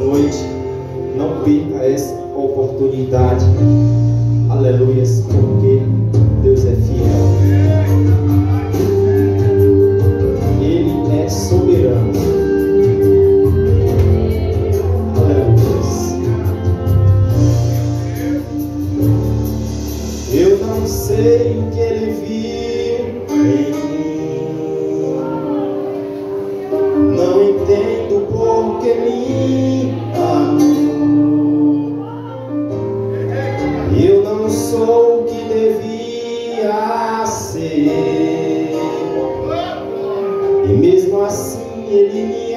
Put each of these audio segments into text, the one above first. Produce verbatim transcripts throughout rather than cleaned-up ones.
noite, não perca essa oportunidade, aleluias, porque Deus é fiel, Ele é soberano, aleluias. Eu não sei o que Ele viu em mim, não entendo por que me amou. Eu não sou o que devia ser, e mesmo assim Ele me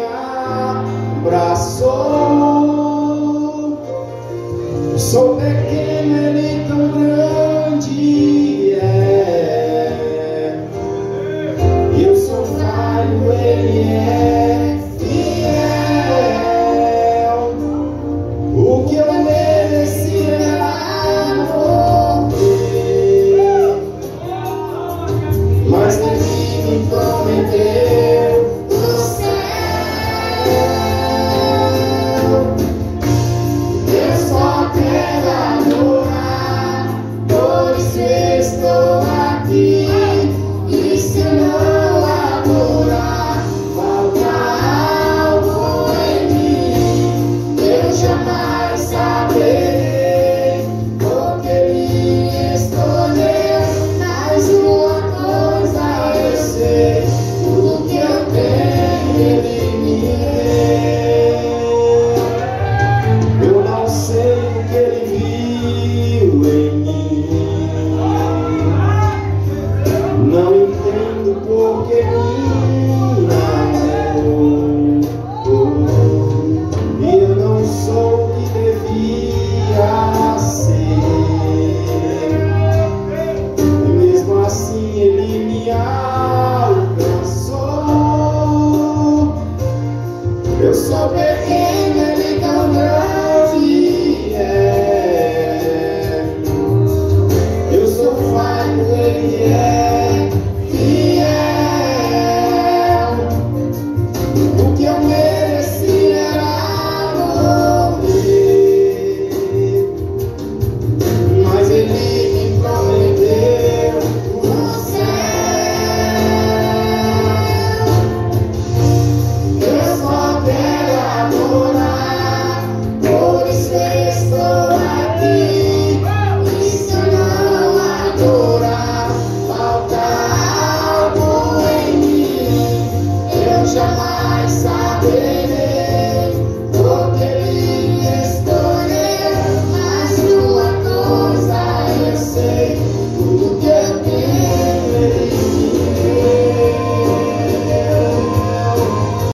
abraçou. Eu sou pequeno, Ele tão grande é. Eu sou falho, Ele é fiel. O que eu mereci era morrer, mas Ele me prometeu o céu. Eu só quero adorar, pois estou aqui. E se não adorar, falta algo em mim. Eu jamais saberei porque me escolheu. Mas uma coisa eu sei, tudo que eu tenho Ele me deu. Eu não sei o que Ele viu em mim, não entendo por que me amou. E eu não sou o que devia ser, e mesmo assim Ele me alcançou. Eu sou pequeno,